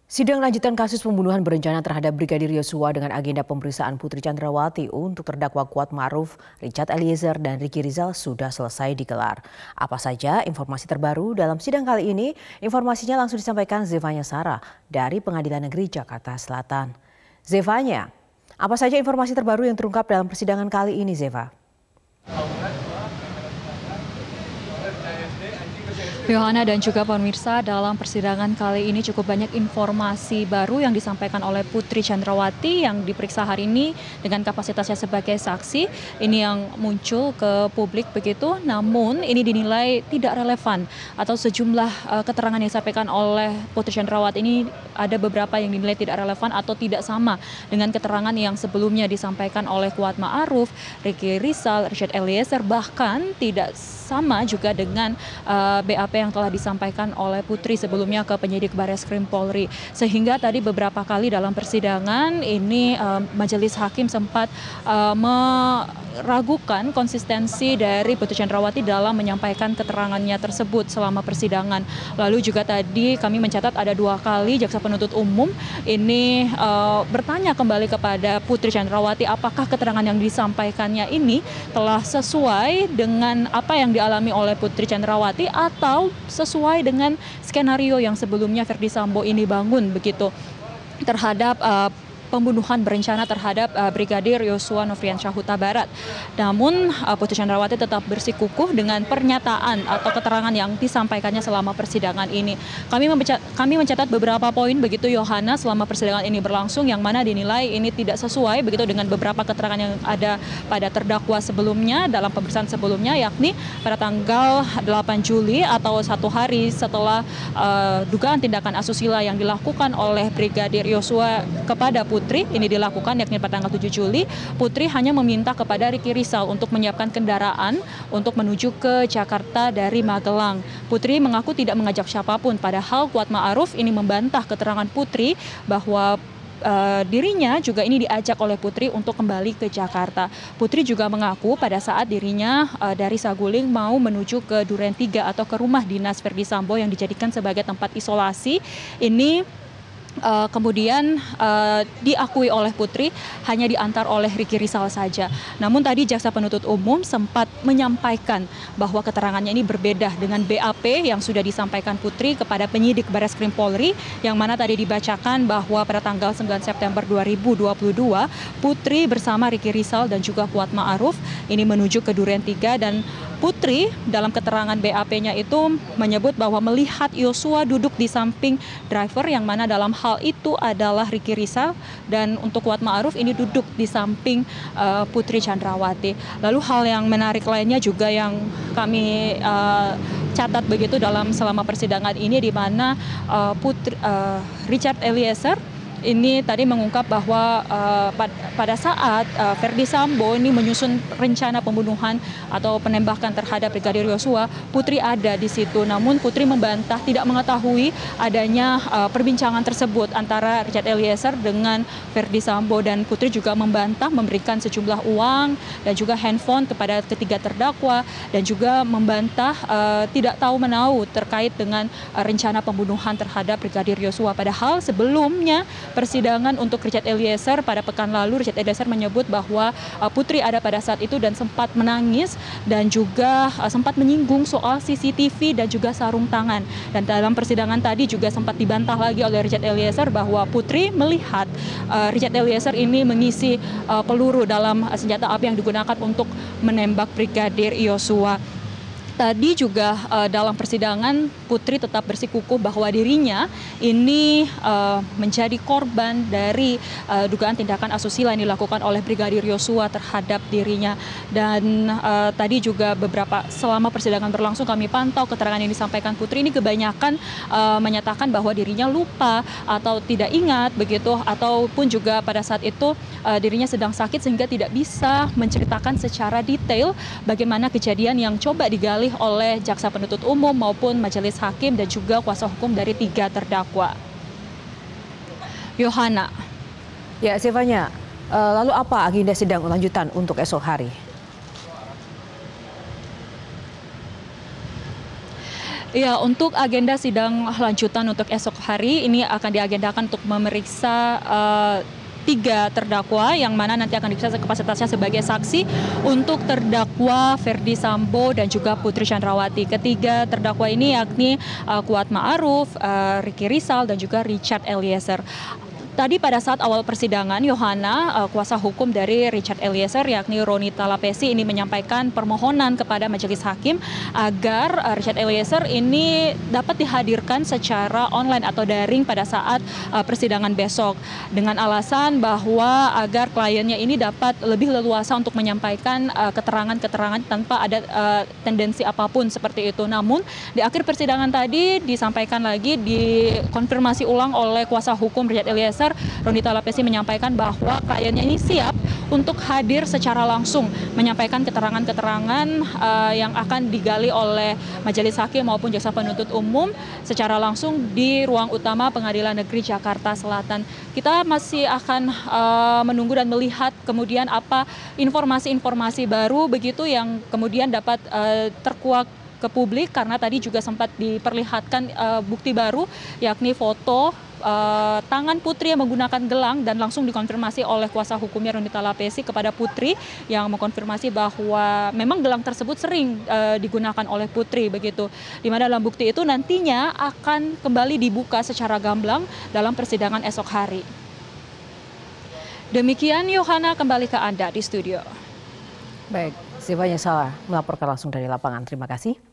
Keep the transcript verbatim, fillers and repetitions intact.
Sidang lanjutan kasus pembunuhan berencana terhadap Brigadir Yosua dengan agenda pemeriksaan Putri Chandrawati untuk terdakwa Kuat Ma'ruf, Richard Eliezer, dan Ricky Rizal sudah selesai digelar. Apa saja informasi terbaru dalam sidang kali ini? Informasinya langsung disampaikan Zevanya Sarah dari Pengadilan Negeri Jakarta Selatan. Zevanya, apa saja informasi terbaru yang terungkap dalam persidangan kali ini, Zeva? Yohana dan juga pemirsa, dalam persidangan kali ini cukup banyak informasi baru yang disampaikan oleh Putri Chandrawati yang diperiksa hari ini dengan kapasitasnya sebagai saksi. Ini yang muncul ke publik begitu, namun ini dinilai tidak relevan atau sejumlah uh, keterangan yang disampaikan oleh Putri Chandrawati ini ada beberapa yang dinilai tidak relevan atau tidak sama dengan keterangan yang sebelumnya disampaikan oleh Kuat Ma'ruf, Ricky Rizal, Richard Eliezer, bahkan tidak sama juga dengan uh, B A P yang telah disampaikan oleh Putri sebelumnya ke penyidik Bareskrim Polri. Sehingga tadi beberapa kali dalam persidangan ini uh, majelis hakim sempat uh, meragukan konsistensi dari Putri Chandrawati dalam menyampaikan keterangannya tersebut selama persidangan. Lalu juga tadi kami mencatat ada dua kali jaksa penuntut umum ini uh, bertanya kembali kepada Putri Chandrawati apakah keterangan yang disampaikannya ini telah sesuai dengan apa yang dialami oleh Putri Chandrawati atau sesuai dengan skenario yang sebelumnya Verdi Sambo ini bangun begitu terhadap uh, pembunuhan berencana terhadap uh, Brigadir Yosua Nofriansyah Huta Barat. Namun uh, Putri Chandrawati tetap bersikukuh dengan pernyataan atau keterangan yang disampaikannya selama persidangan ini. Kami, membaca, kami mencatat beberapa poin begitu Yohana selama persidangan ini berlangsung yang mana dinilai ini tidak sesuai begitu dengan beberapa keterangan yang ada pada terdakwa sebelumnya dalam pemeriksaan sebelumnya, yakni pada tanggal delapan Juli atau satu hari setelah uh, dugaan tindakan asusila yang dilakukan oleh Brigadir Yosua kepada Putri Putri ini dilakukan yakni pada tanggal tujuh Juli, Putri hanya meminta kepada Ricky Rizal untuk menyiapkan kendaraan untuk menuju ke Jakarta dari Magelang. Putri mengaku tidak mengajak siapapun, padahal Kuat Ma'ruf ini membantah keterangan Putri bahwa Uh, dirinya juga ini diajak oleh Putri untuk kembali ke Jakarta. Putri juga mengaku pada saat dirinya uh, dari Saguling mau menuju ke Duren tiga atau ke rumah dinas Verdi Sambo yang dijadikan sebagai tempat isolasi. Ini Uh, kemudian uh, diakui oleh Putri hanya diantar oleh Ricky Rizal saja. Namun tadi jaksa penuntut umum sempat menyampaikan bahwa keterangannya ini berbeda dengan B A P yang sudah disampaikan Putri kepada penyidik Bareskrim Polri, yang mana tadi dibacakan bahwa pada tanggal sembilan September dua ribu dua puluh dua Putri bersama Ricky Rizal dan juga Kuat Ma'ruf ini menuju ke Duren tiga, dan Putri dalam keterangan B A P-nya itu menyebut bahwa melihat Yosua duduk di samping driver yang mana dalam hal itu adalah Ricky Rizal, dan untuk Kuat Ma'ruf ini duduk di samping uh, Putri Chandrawati. Lalu hal yang menarik lainnya juga yang kami uh, catat begitu dalam selama persidangan ini, di mana uh, Putri uh, Richard Eliezer ini tadi mengungkap bahwa uh, pada saat uh, Verdi Sambo ini menyusun rencana pembunuhan atau penembakan terhadap Brigadir Yosua, Putri ada di situ. Namun Putri membantah tidak mengetahui adanya uh, perbincangan tersebut antara Richard Eliezer dengan Verdi Sambo, dan Putri juga membantah memberikan sejumlah uang dan juga handphone kepada ketiga terdakwa, dan juga membantah uh, tidak tahu menahu terkait dengan uh, rencana pembunuhan terhadap Brigadir Yosua. Padahal sebelumnya persidangan untuk Richard Eliezer pada pekan lalu, Richard Eliezer menyebut bahwa uh, Putri ada pada saat itu dan sempat menangis dan juga uh, sempat menyinggung soal C C T V dan juga sarung tangan. Dan dalam persidangan tadi juga sempat dibantah lagi oleh Richard Eliezer bahwa Putri melihat uh, Richard Eliezer ini mengisi uh, peluru dalam uh, senjata api yang digunakan untuk menembak Brigadir Yosua. Tadi juga uh, dalam persidangan Putri tetap bersikukuh bahwa dirinya ini uh, menjadi korban dari uh, dugaan tindakan asusila yang dilakukan oleh Brigadir Yosua terhadap dirinya. Dan uh, tadi juga beberapa selama persidangan berlangsung kami pantau keterangan yang disampaikan Putri ini kebanyakan uh, menyatakan bahwa dirinya lupa atau tidak ingat begitu, ataupun juga pada saat itu uh, dirinya sedang sakit sehingga tidak bisa menceritakan secara detail bagaimana kejadian yang coba digali oleh jaksa penuntut umum maupun majelis hakim dan juga kuasa hukum dari tiga terdakwa. Yohana. Ya, Zevanya, lalu apa agenda sidang lanjutan untuk esok hari? Ya, untuk agenda sidang lanjutan untuk esok hari ini akan diagendakan untuk memeriksa uh, tiga terdakwa yang mana nanti akan diperiksa kapasitasnya sebagai saksi untuk terdakwa Ferdi Sambo dan juga Putri Chandrawati. Ketiga terdakwa ini yakni uh, Kuat Ma'ruf, uh, Ricky Rizal dan juga Richard Eliezer. Tadi pada saat awal persidangan, Yohana, uh, kuasa hukum dari Richard Eliezer, yakni Roni Talapesi, ini menyampaikan permohonan kepada majelis hakim agar uh, Richard Eliezer ini dapat dihadirkan secara online atau daring pada saat uh, persidangan besok, dengan alasan bahwa agar kliennya ini dapat lebih leluasa untuk menyampaikan uh, keterangan-keterangan tanpa ada uh, tendensi apapun seperti itu. Namun di akhir persidangan tadi disampaikan lagi, dikonfirmasi ulang oleh kuasa hukum Richard Eliezer, Roni Talapesi menyampaikan bahwa kliennya ini siap untuk hadir secara langsung menyampaikan keterangan-keterangan uh, yang akan digali oleh majelis hakim maupun jaksa penuntut umum secara langsung di ruang utama Pengadilan Negeri Jakarta Selatan. Kita masih akan uh, menunggu dan melihat kemudian apa informasi-informasi baru begitu yang kemudian dapat uh, terkuak ke publik, karena tadi juga sempat diperlihatkan uh, bukti baru yakni foto Uh, tangan Putri yang menggunakan gelang, dan langsung dikonfirmasi oleh kuasa hukumnya Roni Talapesi kepada Putri yang mengkonfirmasi bahwa memang gelang tersebut sering uh, digunakan oleh Putri begitu. Di mana dalam bukti itu nantinya akan kembali dibuka secara gamblang dalam persidangan esok hari. Demikian Yohana, kembali ke Anda di studio. Baik, Siva Yesala melaporkan langsung dari lapangan. Terima kasih.